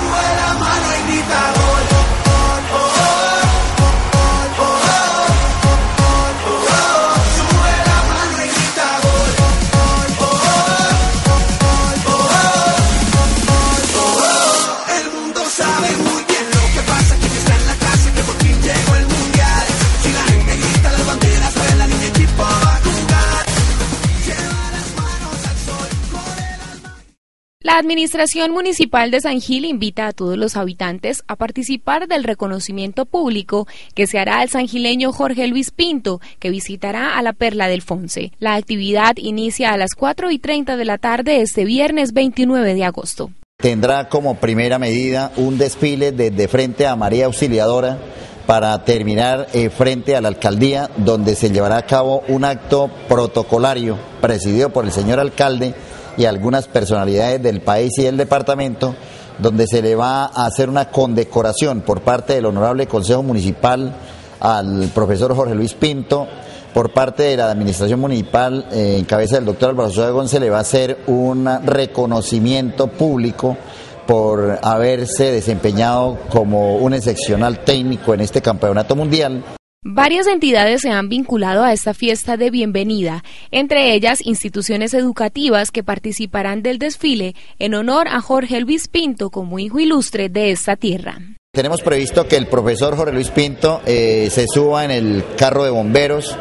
La Administración Municipal de San Gil invita a todos los habitantes a participar del reconocimiento público que se hará al sangileño Jorge Luis Pinto, que visitará a la Perla del Fonce. La actividad inicia a las 4:30 de la tarde este viernes 29 de agosto. Tendrá como primera medida un desfile desde frente a María Auxiliadora para terminar frente a la alcaldía, donde se llevará a cabo un acto protocolario presidido por el señor alcalde y algunas personalidades del país y del departamento, donde se le va a hacer una condecoración por parte del Honorable Consejo Municipal al profesor Jorge Luis Pinto. Por parte de la Administración Municipal, en cabeza del doctor Álvaro Sosa se le va a hacer un reconocimiento público por haberse desempeñado como un excepcional técnico en este campeonato mundial. Varias entidades se han vinculado a esta fiesta de bienvenida, entre ellas instituciones educativas que participarán del desfile en honor a Jorge Luis Pinto como hijo ilustre de esta tierra. Tenemos previsto que el profesor Jorge Luis Pinto se suba en el carro de bomberos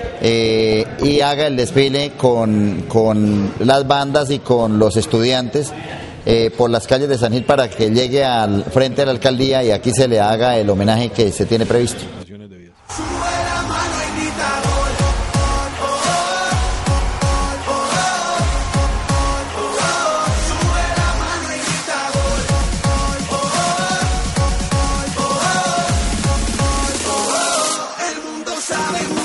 y haga el desfile con las bandas y con los estudiantes por las calles de San Gil para que llegue al frente de la alcaldía y aquí se le haga el homenaje que se tiene previsto. Sabe